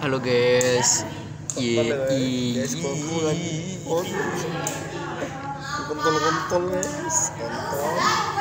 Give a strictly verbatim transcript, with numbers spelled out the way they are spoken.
Halo guys. Ye guys, kontol lagi. Kontol kontol guys. Kontol.